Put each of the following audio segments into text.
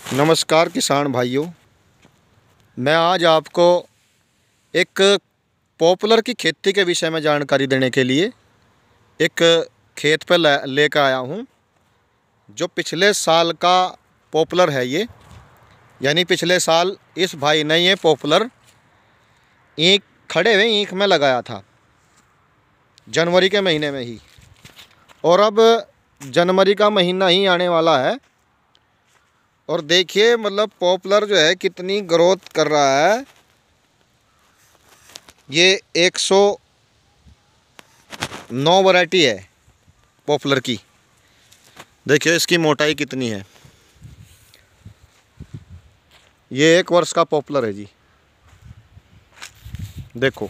नमस्कार किसान भाइयों, मैं आज आपको एक पॉपुलर की खेती के विषय में जानकारी देने के लिए एक खेत पर लेकर आया हूँ जो पिछले साल का पॉपुलर है। ये यानी पिछले साल इस भाई ने ये पॉपुलर ईंख खड़े हुए ईंख में लगाया था जनवरी के महीने में ही, और अब जनवरी का महीना ही आने वाला है और देखिए मतलब पॉपुलर जो है कितनी ग्रोथ कर रहा है। ये 109 वैरायटी है पॉपुलर की। देखिए इसकी मोटाई कितनी है। ये 1 वर्ष का पॉपुलर है जी। देखो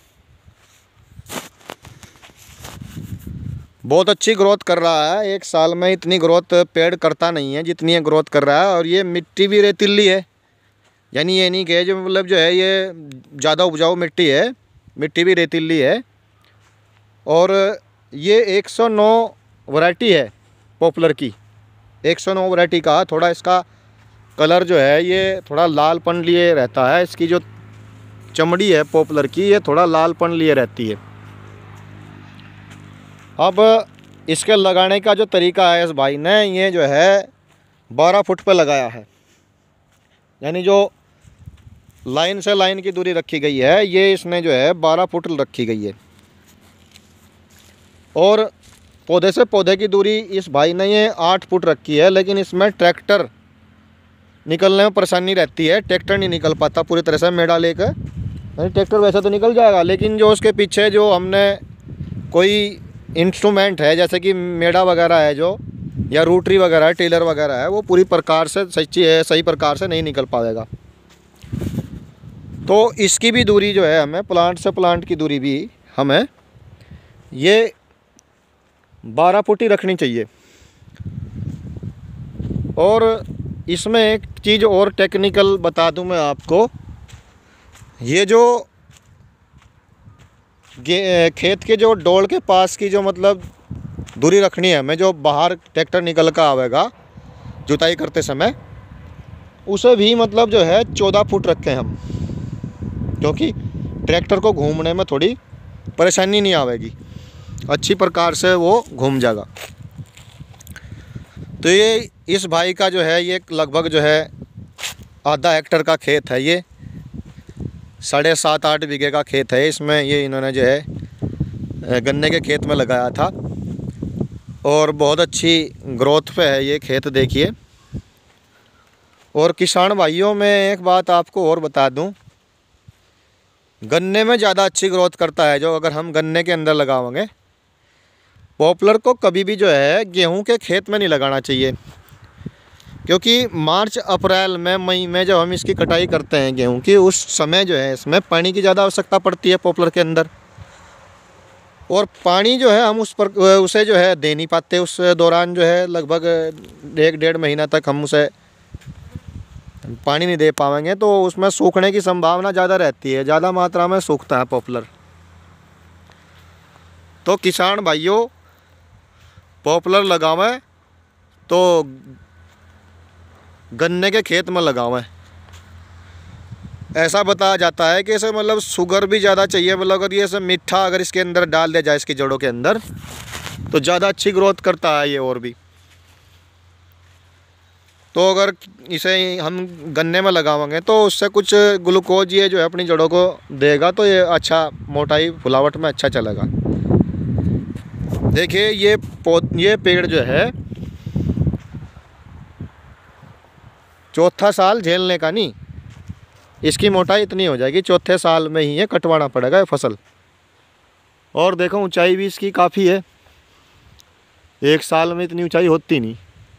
बहुत अच्छी ग्रोथ कर रहा है। 1 साल में इतनी ग्रोथ पेड़ करता नहीं है जितनी ये ग्रोथ कर रहा है। और ये मिट्टी भी रेतीली है, यानी ये नहीं कि जो मतलब जो है ये ज़्यादा उपजाऊ मिट्टी है, मिट्टी भी रेतीली है। और ये 109 वैरायटी है पॉपुलर की। 109 वैरायटी का थोड़ा इसका कलर जो है ये थोड़ा लालपन लिए रहता है। इसकी जो चमड़ी है पॉपुलर की ये थोड़ा लालपन लिए रहती है। अब इसके लगाने का जो तरीका है इस भाई ने ये जो है 12 फुट पे लगाया है, यानी जो लाइन से लाइन की दूरी रखी गई है ये इसने जो है 12 फुट रखी गई है। और पौधे से पौधे की दूरी इस भाई ने ये 8 फुट रखी है, लेकिन इसमें ट्रैक्टर निकलने में परेशानी रहती है। ट्रैक्टर नहीं निकल पाता पूरी तरह से मेड़ा लेकर। ट्रैक्टर वैसे तो निकल जाएगा, लेकिन जो उसके पीछे जो हमने कोई इंस्ट्रूमेंट है जैसे कि मेड़ा वगैरह है जो, या रूटरी वगैरह है, टेलर वगैरह है, वो पूरी प्रकार से सही प्रकार से नहीं निकल पाएगा। तो इसकी भी दूरी जो है हमें प्लांट से प्लांट की दूरी भी हमें ये 12 फुट ही रखनी चाहिए। और इसमें एक चीज़ और टेक्निकल बता दूं मैं आपको, ये जो खेत के जो डोल के पास की जो मतलब दूरी रखनी है हमें, जो बाहर ट्रैक्टर निकल कर आवेगा जुताई करते समय, उसे भी मतलब जो है 14 फुट रखें हम, क्योंकि ट्रैक्टर को घूमने में थोड़ी परेशानी नहीं आवेगी, अच्छी प्रकार से वो घूम जाएगा। तो ये इस भाई का जो है ये लगभग जो है आधा हेक्टेयर का खेत है। ये 7.5-8 बीघे का खेत है। इसमें ये इन्होंने जो है गन्ने के खेत में लगाया था और बहुत अच्छी ग्रोथ पे है ये खेत, देखिए। और किसान भाइयों में एक बात आपको और बता दूं, गन्ने में ज़्यादा अच्छी ग्रोथ करता है जो अगर हम गन्ने के अंदर लगाएंगे। पॉपुलर को कभी भी जो है गेहूं के खेत में नहीं लगाना चाहिए, क्योंकि मार्च अप्रैल में मई में जब हम इसकी कटाई करते हैं गेहूं की, उस समय जो है इसमें पानी की ज़्यादा आवश्यकता पड़ती है पॉपुलर के अंदर। और पानी जो है हम उसे जो है दे नहीं पाते। उस दौरान जो है लगभग 1-1.5 महीना तक हम उसे पानी नहीं दे पाएंगे, तो उसमें सूखने की संभावना ज़्यादा रहती है, ज़्यादा मात्रा में सूखता है पॉपुलर। तो किसान भाइयों पॉपुलर लगावें तो गन्ने के खेत में लगावें। ऐसा बताया जाता है कि इसे मतलब शुगर भी ज़्यादा चाहिए, मतलब अगर ये सब मीठा अगर इसके अंदर डाल दिया जाए इसकी जड़ों के अंदर तो ज़्यादा अच्छी ग्रोथ करता है ये और भी। तो अगर इसे हम गन्ने में लगावेंगे तो उससे कुछ ग्लूकोज ये जो है अपनी जड़ों को देगा, तो ये अच्छा मोटाई फुलावट में अच्छा चलेगा। देखिए ये पेड़ जो है चौथा साल झेलने का नहीं, इसकी मोटाई इतनी हो जाएगी, चौथे साल में ही ये कटवाना पड़ेगा ये फसल। और देखो ऊंचाई भी इसकी काफ़ी है, 1 साल में इतनी ऊंचाई होती नहीं।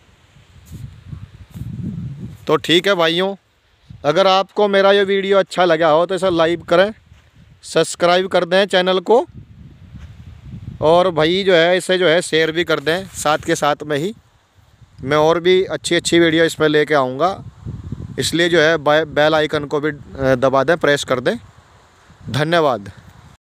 तो ठीक है भाइयों, अगर आपको मेरा ये वीडियो अच्छा लगा हो तो इसे लाइक करें, सब्सक्राइब कर दें चैनल को, और भाई जो है इसे जो है शेयर भी कर दें साथ के साथ में ही। मैं और भी अच्छी वीडियो इसमें लेके आऊँगा, इसलिए जो है बेल आइकन को भी दबा दें, प्रेस कर दें। धन्यवाद।